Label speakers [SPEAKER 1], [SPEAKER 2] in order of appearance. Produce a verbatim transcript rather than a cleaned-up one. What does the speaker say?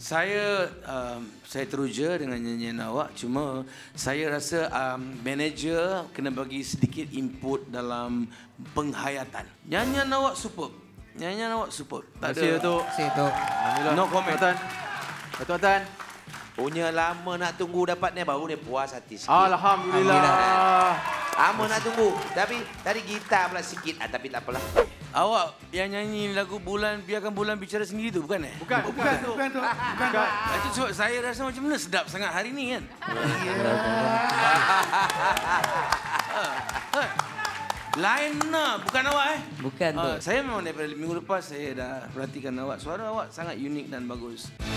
[SPEAKER 1] Saya um, saya teruja dengan nyanyian awak, cuma saya rasa um, manager kena bagi sedikit input dalam penghayatan. Nyanyian awak superb. Nyanyian awak superb.
[SPEAKER 2] Tak ada. Terima kasih, Tok.
[SPEAKER 1] Alhamdulillah. No comment.
[SPEAKER 2] Tuan. Tuan.
[SPEAKER 3] Punya lama nak tunggu dapat ni baru ni puas hati sikit.
[SPEAKER 2] Alhamdulillah. Alhamdulillah.
[SPEAKER 3] Lama nak tunggu. Tapi tadi gitar pula sikit. Ah, tapi tak apalah.
[SPEAKER 1] Awak yang nyanyi lagu Bulan Biarkan Bulan Bicara Sendiri tu, bukan eh?
[SPEAKER 2] Bukan, bukan, bukan tu. Bukan tu. Bukan. bukan.
[SPEAKER 1] Itu sebab saya rasa macam mana sedap sangat hari ni kan? Lain lah, bukan awak eh?
[SPEAKER 4] Bukan tu.
[SPEAKER 1] Uh, saya memang daripada minggu lepas saya dah perhatikan awak. Suara awak sangat unik dan bagus.